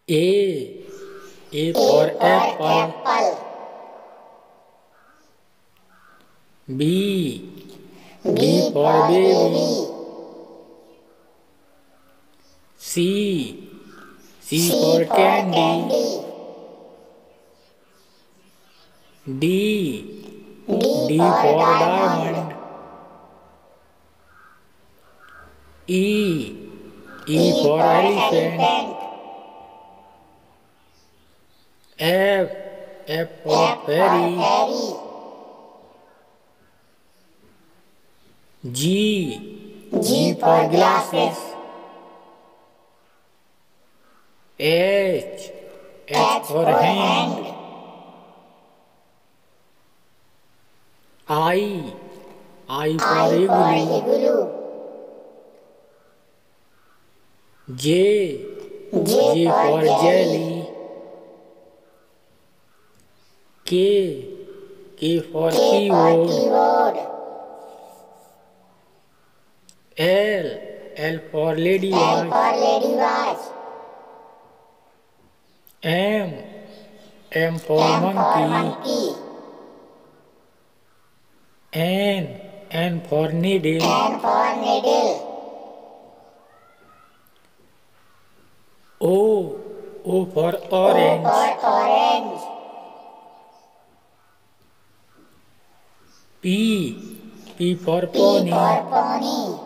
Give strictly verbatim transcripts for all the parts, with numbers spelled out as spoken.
A. A for apple. B. B for baby. C. C for candy. D. D for diamond. E. E for elephant. F. F for fairy. G. G for glasses. H. H for hand. I. I for igloo. J. J for jelly. K. K for keyboard. L. L for ladybug. M. M for monkey. N. N for needle. O. O for orange. P. P for pony.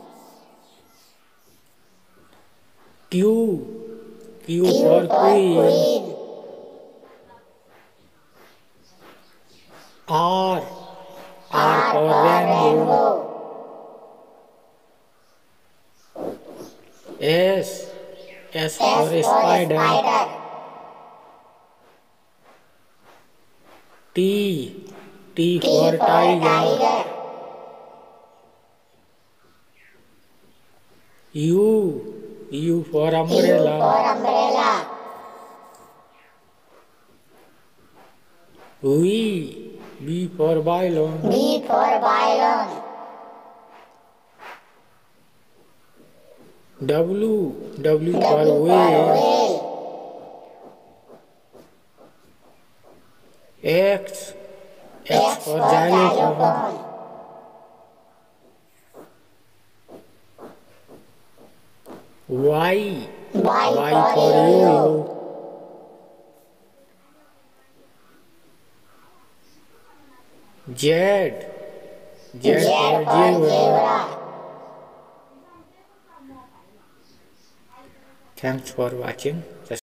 Q. Q for queen. R. R for rainbow. S. S for spider. T. T for tiger. U. U for umbrella. V. V for violin. W. W for whale. X. X for xylophone. Y. Y for yo-yo. Z. Z for zebra. Thanks for watching.